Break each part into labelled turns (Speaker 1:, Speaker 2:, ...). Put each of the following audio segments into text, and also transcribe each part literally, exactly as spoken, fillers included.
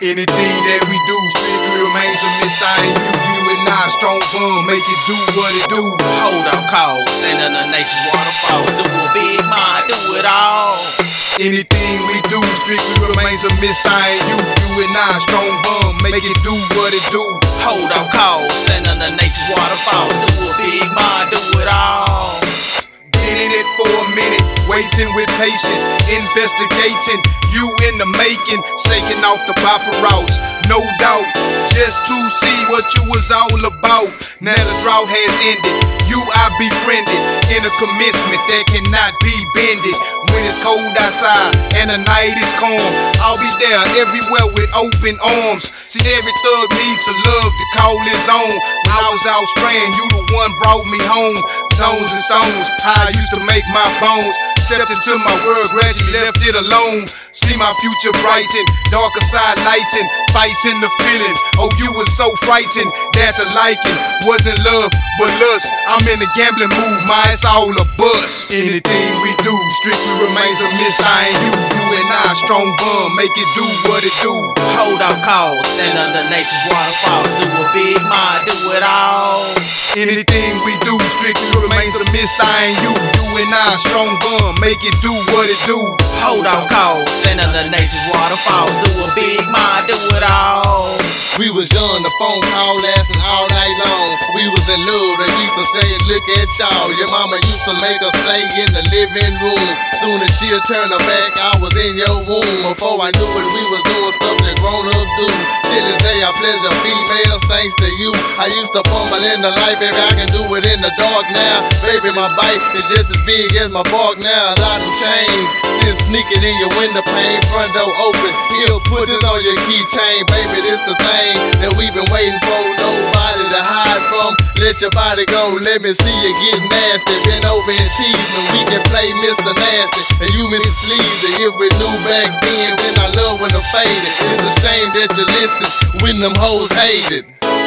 Speaker 1: Anything that we do strictly remains a mystery. You, you and I, strong bum, make it do what it do.
Speaker 2: Hold on, call, send in the nature's waterfall. Do a big mind, do it all.
Speaker 1: Anything we do strictly remains a mystery. You, you and I, strong bum, make it do what it do.
Speaker 2: Hold on, call, send in the nature's waterfall. Do a big mind, do it all.
Speaker 1: Been in it for a minute, waiting with patience, investigating, you in the making, shaking off the paparazzi, no doubt, just to see what you was all about. Now the drought has ended, you I befriended, in a commencement that cannot be bended. When it's cold outside and the night is calm, I'll be there everywhere with open arms. See, every thug needs a love to call his own. When I was out straying, you the one brought me home. Zones and stones, how I used to make my bones. Stepped into my world, gradually left it alone. See my future brighten, darker side lighten, fighting the feeling. Oh, you was so frightened that the liking wasn't love but lust. I'm in the gambling mood, my it's all a bust. Anything we do strictly remains a mystery. You, you and I, strong bum, make it do what it do.
Speaker 2: Hold on, call, stand under nature's waterfall. Do a big mind, do it all.
Speaker 1: Anything we do strictly remains a mystery. You, you and I, strong bum, make it do what it do.
Speaker 2: Hold on, call, stand under nature's waterfall. Do a big mind, do it all.
Speaker 3: We was young, the phone call lasting all night long. We was in love, they used to say, look at y'all. Your mama used to make us stay in the living room. Soon as she'll turn her back, I was in your womb. Before I knew it, we was doing stuff that grown-ups do. Till this day I pleasure females thanks to you. I used to fumble in the light, baby, I can do it in the dark now. Baby, my bite is just as big as my bark now. I done changed since sneaking in your window pane, front door open. He'll put this on your keychain, baby, this the thing that we've been waiting for. Nobody to hide from. Let your body go, let me see you get nasty. Bend over and tease me, we can play Mister Nasty and you Missus Sleazy. If we knew back then, when I love when the faded. It's a shame that you listen when them hoes hated.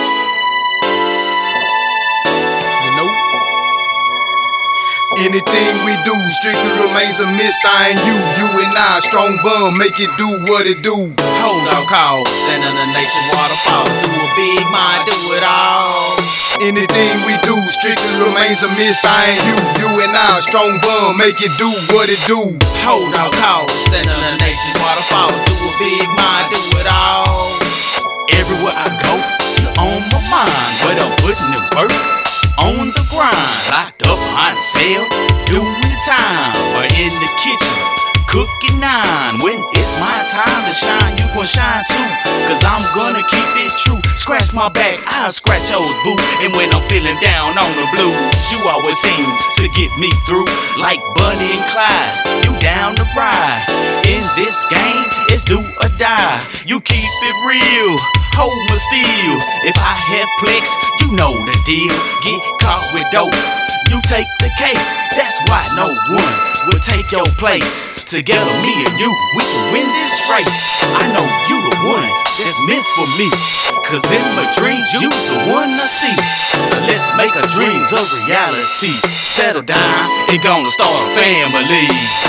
Speaker 1: Anything we do strictly remains a mystery. You, you and I, strong bum, make it do what it do.
Speaker 2: Hold on, call, stand under nature's waterfall. Do a big mind, do it all.
Speaker 1: Anything we do strictly remains a mystery. You, you and I, strong bum, make it do what it do.
Speaker 2: Hold on, call, stand under nature's waterfall. Do a big mind, do it all. Everywhere I go, you're on my mind. But I'm putting in work, on the grind. Locked up behind the cell, doing time. Or in the kitchen, cooking nine. When it's my time to shine, you gon' shine too. Cause I'm gonna keep it true. Scratch my back, I'll scratch yours, boo. And when I'm feeling down on the blues, you always seem to get me through. Like Bunny and Clyde, you down to ride. In this game, it's do or die. You keep it real, hold my steel. If I have plex, you know the deal. Get caught with dope, you take the case. That's why no one will take your place. Together, me and you, we can win this race. I know you the one that's meant for me. Cause in my dreams, you the one I see. So let's make our dreams a reality. Settle down and gonna start a family.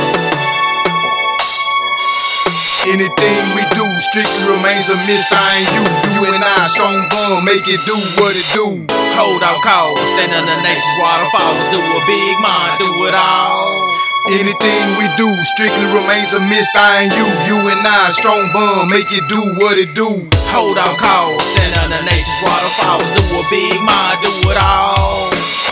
Speaker 1: Anything we do strictly remains a mystery. You, you and I, strong bum, make it do what it do.
Speaker 2: Hold on, call, stand under nature's waterfall. Do a big mind, do it all.
Speaker 1: Anything we do strictly remains a mystery. You, you and I, strong bum, make it do what it do.
Speaker 2: Hold on, call, stand under nature's waterfall. Do a big mind, do it all.